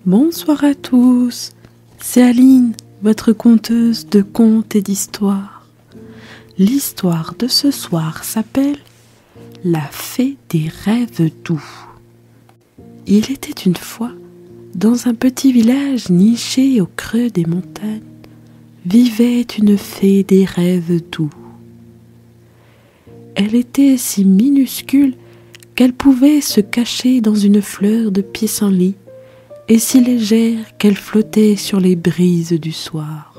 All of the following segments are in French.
Bonsoir à tous, c'est Aline, votre conteuse de contes et d'histoires. L'histoire de ce soir s'appelle « La fée des rêves doux ». Il était une fois, dans un petit village niché au creux des montagnes, vivait une fée des rêves doux. Elle était si minuscule qu'elle pouvait se cacher dans une fleur de pissenlit et si légère qu'elle flottait sur les brises du soir.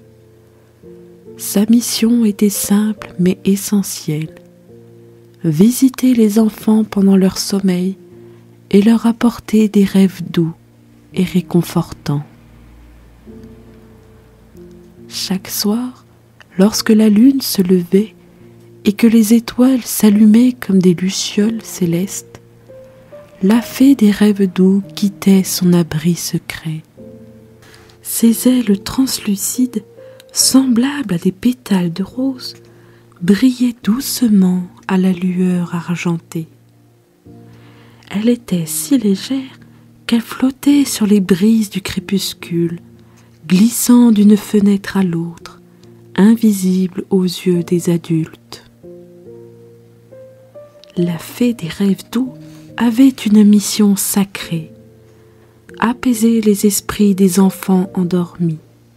Sa mission était simple mais essentielle: visiter les enfants pendant leur sommeil et leur apporter des rêves doux et réconfortants. Chaque soir, lorsque la lune se levait et que les étoiles s'allumaient comme des lucioles célestes, la fée des rêves doux quittait son abri secret. Ses ailes translucides, semblables à des pétales de rose, brillaient doucement à la lueur argentée. Elle était si légère qu'elle flottait sur les brises du crépuscule, glissant d'une fenêtre à l'autre, invisible aux yeux des adultes. La fée des rêves doux avait une mission sacrée: apaiser les esprits des enfants endormis.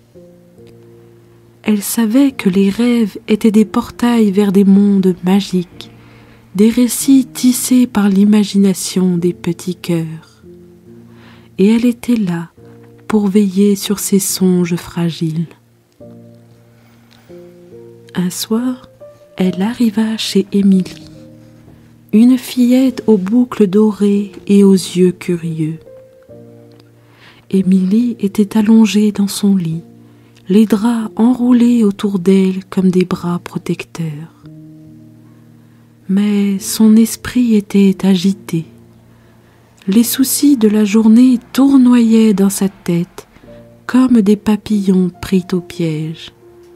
Elle savait que les rêves étaient des portails vers des mondes magiques, des récits tissés par l'imagination des petits cœurs. Et elle était là pour veiller sur ces songes fragiles. Un soir, elle arriva chez Émilie, une fillette aux boucles dorées et aux yeux curieux. Émilie était allongée dans son lit, les draps enroulés autour d'elle comme des bras protecteurs. Mais son esprit était agité. Les soucis de la journée tournoyaient dans sa tête comme des papillons pris au piège.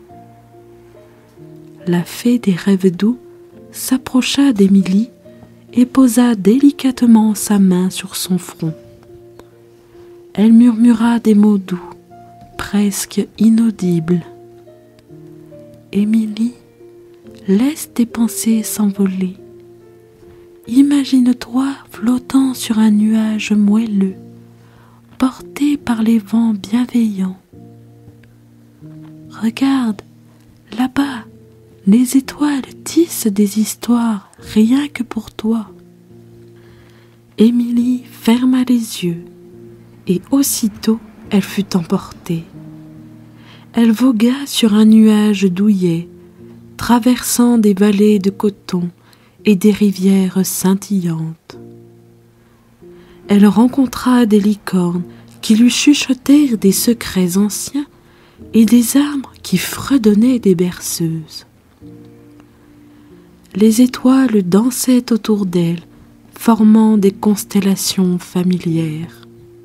La fée des rêves doux s'approcha d'Émilie et posa délicatement sa main sur son front. Elle murmura des mots doux, presque inaudibles. « Émilie, laisse tes pensées s'envoler. Imagine-toi flottant sur un nuage moelleux, porté par les vents bienveillants. Regarde, là-bas, les étoiles tissent des histoires rien que pour toi. » Émilie ferma les yeux et aussitôt elle fut emportée. Elle vogua sur un nuage douillet, traversant des vallées de coton et des rivières scintillantes. Elle rencontra des licornes qui lui chuchotèrent des secrets anciens et des arbres qui fredonnaient des berceuses. Les étoiles dansaient autour d'elle, formant des constellations familières.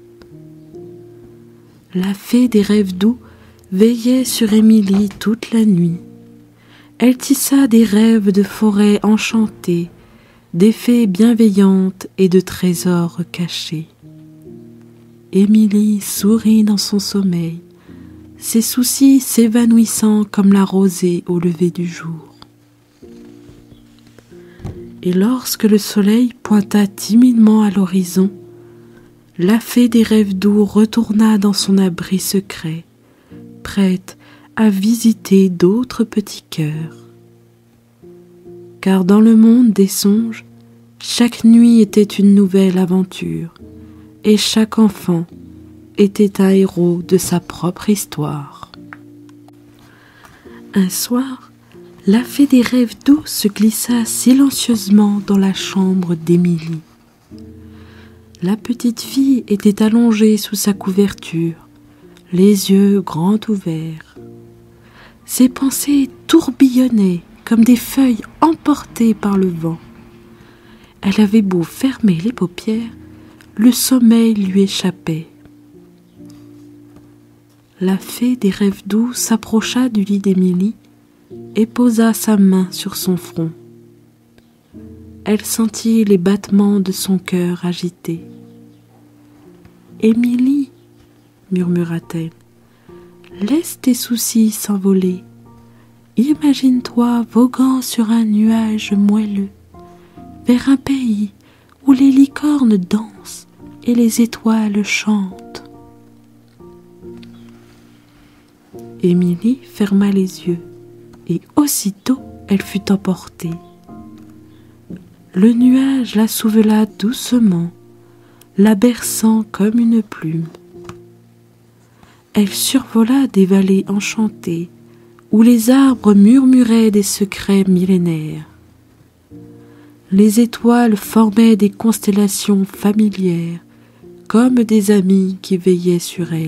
La fée des rêves doux veillait sur Émilie toute la nuit. Elle tissa des rêves de forêts enchantées, des fées bienveillantes et de trésors cachés. Émilie sourit dans son sommeil, ses soucis s'évanouissant comme la rosée au lever du jour. Et lorsque le soleil pointa timidement à l'horizon, la fée des rêves doux retourna dans son abri secret, prête à visiter d'autres petits cœurs. Car dans le monde des songes, chaque nuit était une nouvelle aventure, et chaque enfant était un héros de sa propre histoire. Un soir, la fée des rêves doux se glissa silencieusement dans la chambre d'Émilie. La petite fille était allongée sous sa couverture, les yeux grands ouverts. Ses pensées tourbillonnaient comme des feuilles emportées par le vent. Elle avait beau fermer les paupières, le sommeil lui échappait. La fée des rêves doux s'approcha du lit d'Émilie et posa sa main sur son front. Elle sentit les battements de son cœur agité. « Émilie, murmura-t-elle. Laisse tes soucis s'envoler. Imagine-toi voguant sur un nuage moelleux, vers un pays où les licornes dansent et les étoiles chantent. Émilie ferma les yeux, et aussitôt elle fut emportée. Le nuage la souvela doucement, la berçant comme une plume. Elle survola des vallées enchantées, où les arbres murmuraient des secrets millénaires. Les étoiles formaient des constellations familières, comme des amis qui veillaient sur elle.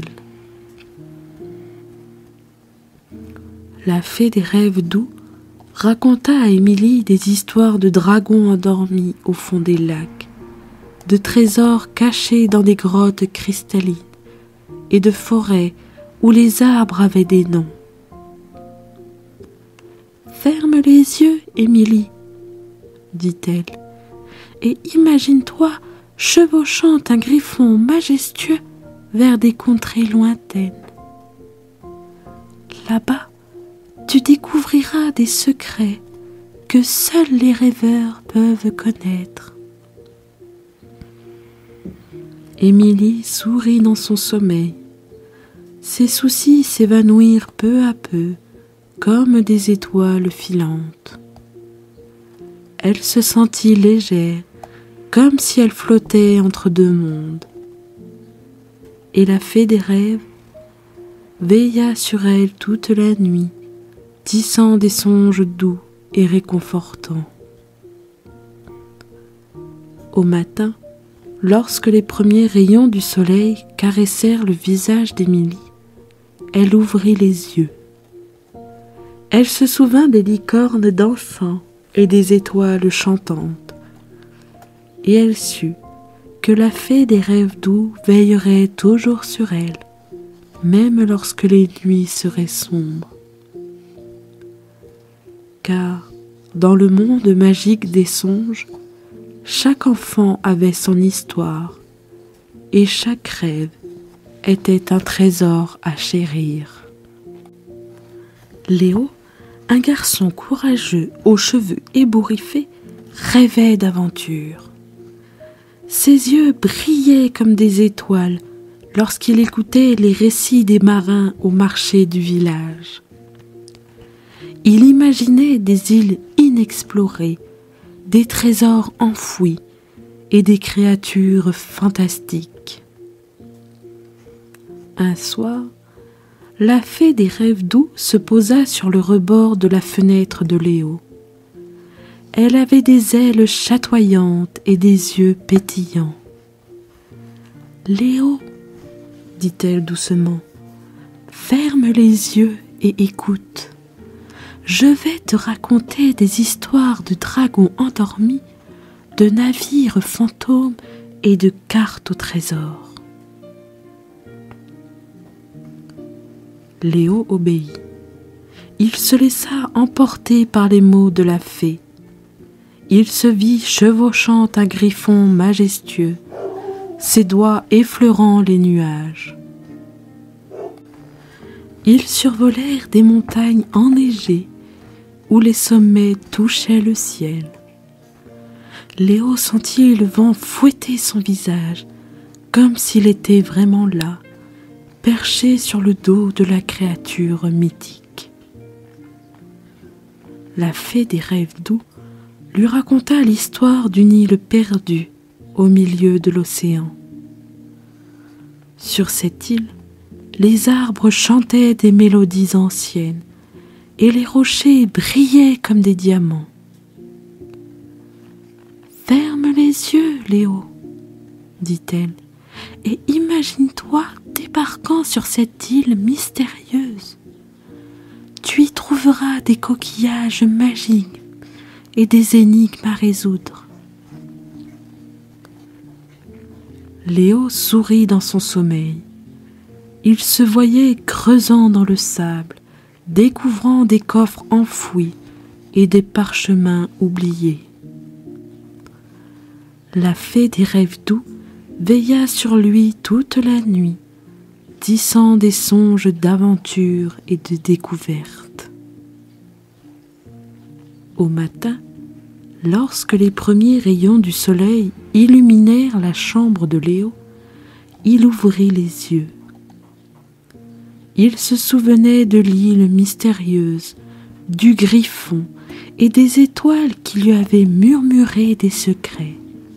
La fée des rêves doux raconta à Émilie des histoires de dragons endormis au fond des lacs, de trésors cachés dans des grottes cristallines et de forêts où les arbres avaient des noms. « Ferme les yeux, Émilie, » dit-elle, « et imagine-toi chevauchant un griffon majestueux vers des contrées lointaines. Là-bas, tu découvriras des secrets que seuls les rêveurs peuvent connaître. » Émilie sourit dans son sommeil. Ses soucis s'évanouirent peu à peu, comme des étoiles filantes. Elle se sentit légère, comme si elle flottait entre deux mondes. Et la fée des rêves veilla sur elle toute la nuit, tissant des songes doux et réconfortants. Au matin, lorsque les premiers rayons du soleil caressèrent le visage d'Émilie, elle ouvrit les yeux. Elle se souvint des licornes dansant et des étoiles chantantes, et elle sut que la fée des rêves doux veillerait toujours sur elle, même lorsque les nuits seraient sombres. Car, dans le monde magique des songes, chaque enfant avait son histoire, et chaque rêve était un trésor à chérir. Léo, un garçon courageux aux cheveux ébouriffés, rêvait d'aventure. Ses yeux brillaient comme des étoiles lorsqu'il écoutait les récits des marins au marché du village. Il imaginait des îles inexplorées, des trésors enfouis et des créatures fantastiques. Un soir, la fée des rêves doux se posa sur le rebord de la fenêtre de Léo. Elle avait des ailes chatoyantes et des yeux pétillants. « Léo, » dit-elle doucement, « ferme les yeux et écoute. Je vais te raconter des histoires de dragons endormis, de navires fantômes et de cartes au trésor. » Léo obéit. Il se laissa emporter par les mots de la fée. Il se vit chevauchant un griffon majestueux, ses doigts effleurant les nuages. Ils survolèrent des montagnes enneigées, où les sommets touchaient le ciel. Léo sentit le vent fouetter son visage, comme s'il était vraiment là, perché sur le dos de la créature mythique. La fée des rêves doux lui raconta l'histoire d'une île perdue au milieu de l'océan. Sur cette île, les arbres chantaient des mélodies anciennes et les rochers brillaient comme des diamants. « Ferme les yeux, Léo, » dit-elle, « et imagine-toi débarquant sur cette île mystérieuse. Tu y trouveras des coquillages magiques et des énigmes à résoudre. » Léo sourit dans son sommeil. Il se voyait creusant dans le sable, découvrant des coffres enfouis et des parchemins oubliés. La fée des rêves doux veilla sur lui toute la nuit, tissant des songes d'aventure et de découverte. Au matin, lorsque les premiers rayons du soleil illuminèrent la chambre de Léo, il ouvrit les yeux. Il se souvenait de l'île mystérieuse, du griffon et des étoiles qui lui avaient murmuré des secrets.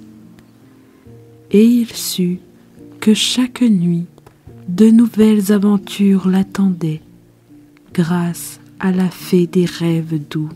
Et il sut que chaque nuit, de nouvelles aventures l'attendaient, grâce à la fée des rêves doux.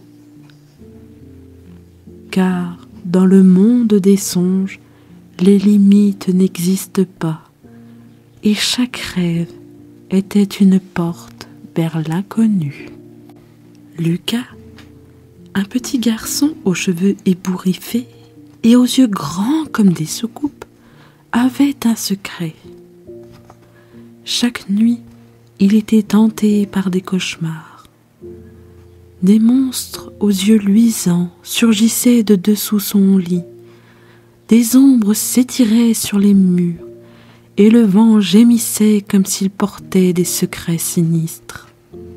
Car dans le monde des songes, les limites n'existent pas, et chaque rêve était une porte vers l'inconnu. Lucas, un petit garçon aux cheveux ébouriffés et aux yeux grands comme des soucoupes, avait un secret. Chaque nuit, il était hanté par des cauchemars. Des monstres aux yeux luisants surgissaient de dessous son lit. Des ombres s'étiraient sur les murs et le vent gémissait comme s'il portait des secrets sinistres.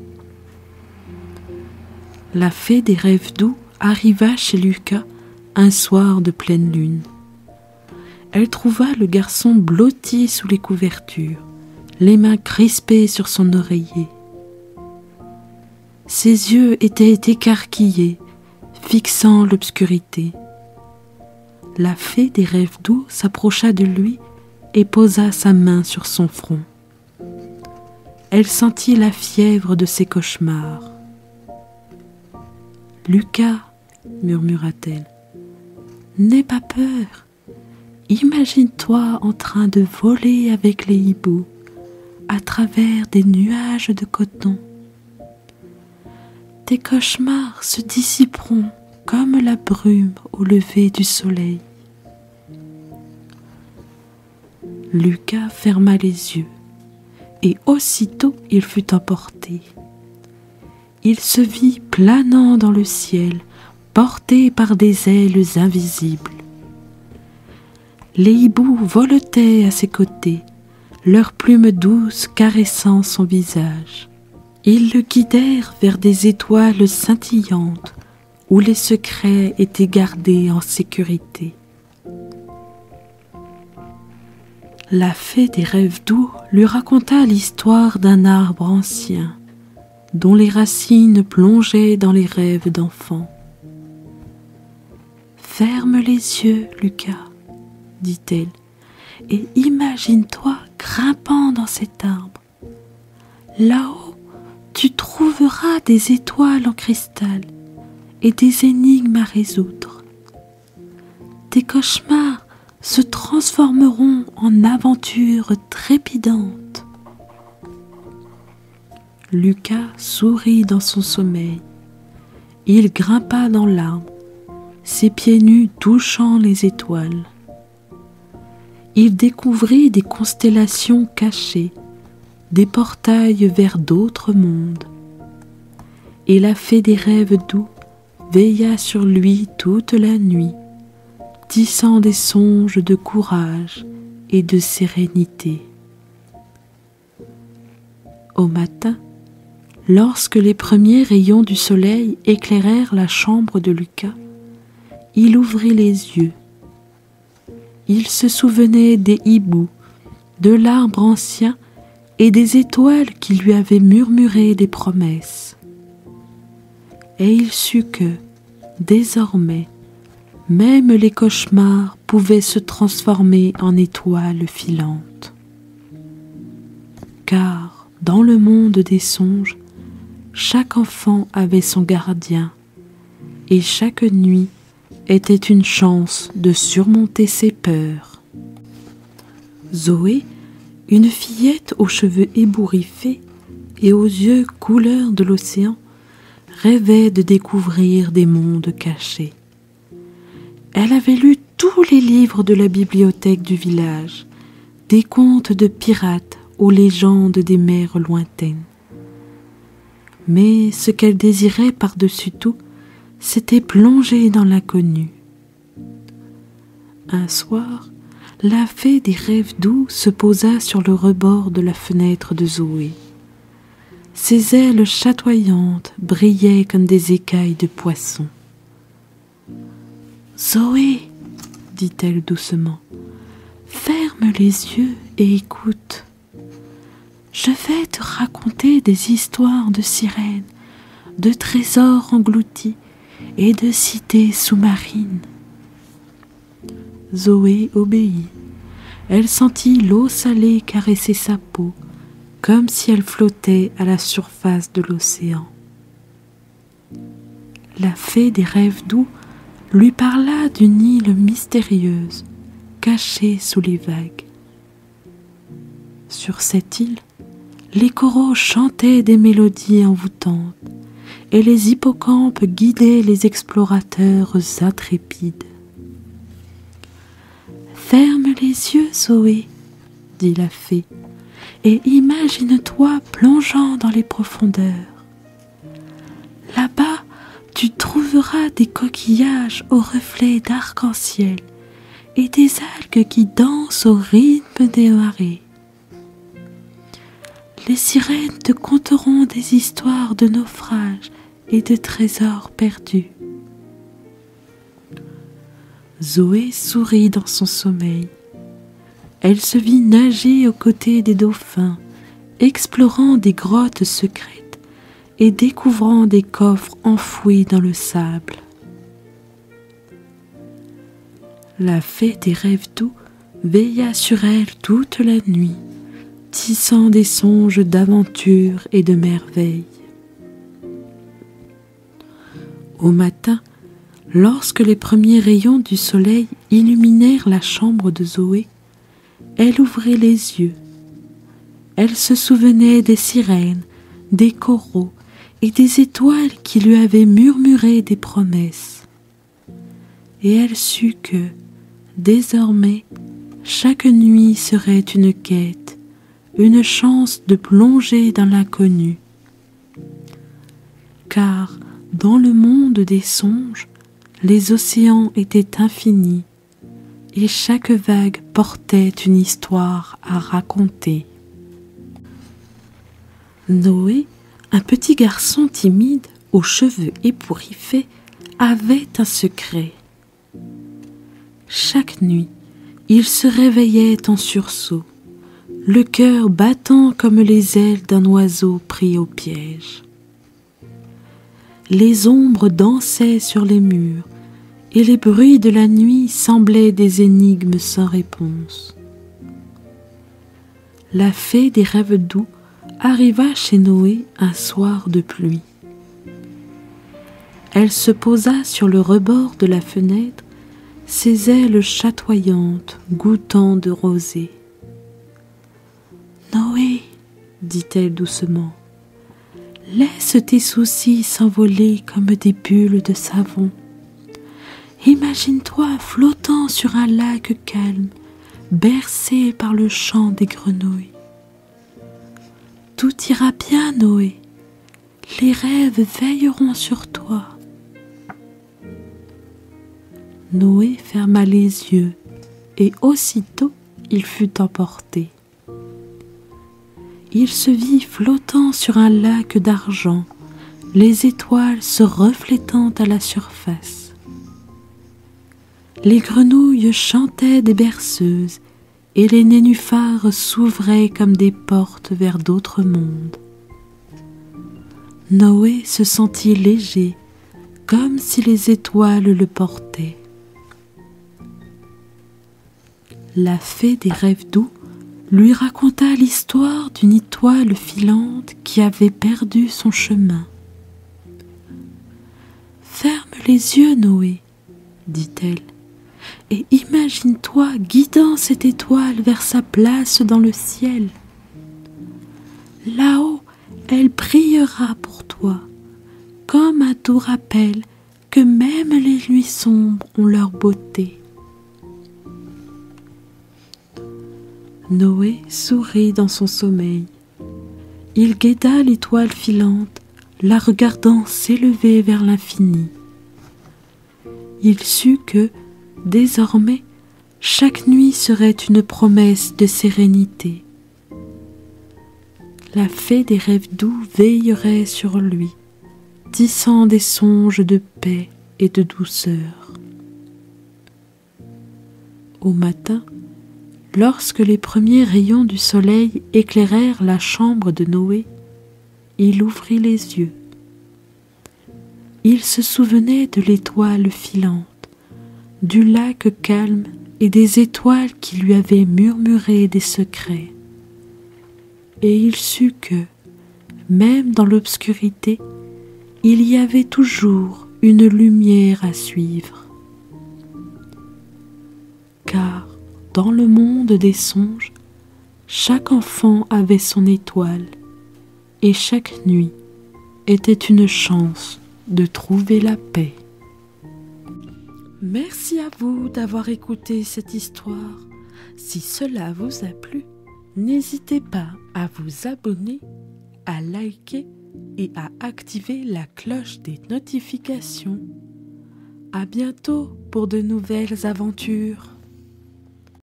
La fée des rêves doux arriva chez Lucas un soir de pleine lune. Elle trouva le garçon blotti sous les couvertures, les mains crispées sur son oreiller. Ses yeux étaient écarquillés, fixant l'obscurité. La fée des rêves doux s'approcha de lui et posa sa main sur son front. Elle sentit la fièvre de ses cauchemars. « Lucas, murmura-t-elle, n'aie pas peur. Imagine-toi en train de voler avec les hiboux à travers des nuages de coton. Tes cauchemars se dissiperont comme la brume au lever du soleil. » Lucas ferma les yeux et aussitôt il fut emporté. Il se vit planant dans le ciel, porté par des ailes invisibles. Les hiboux voletaient à ses côtés, leurs plumes douces caressant son visage. Ils le guidèrent vers des étoiles scintillantes où les secrets étaient gardés en sécurité. La fée des rêves doux lui raconta l'histoire d'un arbre ancien, dont les racines plongeaient dans les rêves d'enfants. « Ferme les yeux, Lucas, dit-elle, et imagine-toi grimpant dans cet arbre. Là-haut, tu trouveras des étoiles en cristal et des énigmes à résoudre. Tes cauchemars se transformeront en aventures trépidantes. » Lucas sourit dans son sommeil. Il grimpa dans l'arbre, ses pieds nus touchant les étoiles. Il découvrit des constellations cachées, des portails vers d'autres mondes. Et la fée des rêves doux veilla sur lui toute la nuit, tissant des songes de courage et de sérénité. Au matin, lorsque les premiers rayons du soleil éclairèrent la chambre de Lucas, il ouvrit les yeux. Il se souvenait des hiboux, de l'arbre ancien et des étoiles qui lui avaient murmuré des promesses. Et il sut que, désormais, même les cauchemars pouvaient se transformer en étoiles filantes. Car, dans le monde des songes, chaque enfant avait son gardien, et chaque nuit était une chance de surmonter ses peurs. Zoé, une fillette aux cheveux ébouriffés et aux yeux couleur de l'océan, rêvait de découvrir des mondes cachés. Elle avait lu tous les livres de la bibliothèque du village, des contes de pirates aux légendes des mers lointaines. Mais ce qu'elle désirait par-dessus tout, c'était plonger dans l'inconnu. Un soir, la fée des rêves doux se posa sur le rebord de la fenêtre de Zoé. Ses ailes chatoyantes brillaient comme des écailles de poisson. « Zoé, dit-elle doucement, ferme les yeux et écoute. Je vais te raconter des histoires de sirènes, de trésors engloutis et de cités sous-marines. » Zoé obéit. Elle sentit l'eau salée caresser sa peau, comme si elle flottait à la surface de l'océan. La fée des rêves doux lui parla d'une île mystérieuse, cachée sous les vagues. Sur cette île, les coraux chantaient des mélodies envoûtantes, et les hippocampes guidaient les explorateurs intrépides. « Ferme les yeux, Zoé, dit la fée, et imagine-toi plongeant dans les profondeurs. Là-bas, tu trouveras des coquillages aux reflets d'arc-en-ciel et des algues qui dansent au rythme des marées. Les sirènes te conteront des histoires de naufrages et de trésors perdus. » Zoé sourit dans son sommeil. Elle se vit nager aux côtés des dauphins, explorant des grottes secrètes et découvrant des coffres enfouis dans le sable. La fée des rêves doux veilla sur elle toute la nuit, tissant des songes d'aventure et de merveilles. Au matin, lorsque les premiers rayons du soleil illuminèrent la chambre de Zoé, elle ouvrit les yeux. Elle se souvenait des sirènes, des coraux et des étoiles qui lui avaient murmuré des promesses. Et elle sut que, désormais, chaque nuit serait une quête, une chance de plonger dans l'inconnu. Car, dans le monde des songes, les océans étaient infinis, et chaque vague portait une histoire à raconter. Noé, un petit garçon timide, aux cheveux ébouriffés, avait un secret. Chaque nuit, il se réveillait en sursaut, le cœur battant comme les ailes d'un oiseau pris au piège. Les ombres dansaient sur les murs, et les bruits de la nuit semblaient des énigmes sans réponse. La fée des rêves doux arriva chez Noé un soir de pluie. Elle se posa sur le rebord de la fenêtre, ses ailes chatoyantes goûtant de rosée. « Noé, dit-elle doucement, laisse tes soucis s'envoler comme des bulles de savon. Imagine-toi flottant sur un lac calme, bercé par le chant des grenouilles. Tout ira bien, Noé. Les rêves veilleront sur toi. » Noé ferma les yeux et aussitôt il fut emporté. Il se vit flottant sur un lac d'argent, les étoiles se reflétant à la surface. Les grenouilles chantaient des berceuses et les nénuphars s'ouvraient comme des portes vers d'autres mondes. Noé se sentit léger, comme si les étoiles le portaient. La fée des rêves doux lui raconta l'histoire d'une étoile filante qui avait perdu son chemin. « Ferme les yeux, Noé, dit-elle, et imagine-toi guidant cette étoile vers sa place dans le ciel. Là-haut, elle brillera pour toi, comme un doux rappel que même les nuits sombres ont leur beauté. » Noé sourit dans son sommeil. Il guetta l'étoile filante, la regardant s'élever vers l'infini. Il sut que, désormais, Chaque nuit serait une promesse de sérénité. La fée des rêves doux veillerait sur lui, tissant des songes de paix et de douceur. Au matin, lorsque les premiers rayons du soleil éclairèrent la chambre de Noé, il ouvrit les yeux. Il se souvenait de l'étoile filante, du lac calme et des étoiles qui lui avaient murmuré des secrets. Et il sut que, même dans l'obscurité, il y avait toujours une lumière à suivre. Car, dans le monde des songes, chaque enfant avait son étoile, et chaque nuit était une chance de trouver la paix. Merci à vous d'avoir écouté cette histoire. Si cela vous a plu, n'hésitez pas à vous abonner, à liker et à activer la cloche des notifications. À bientôt pour de nouvelles aventures.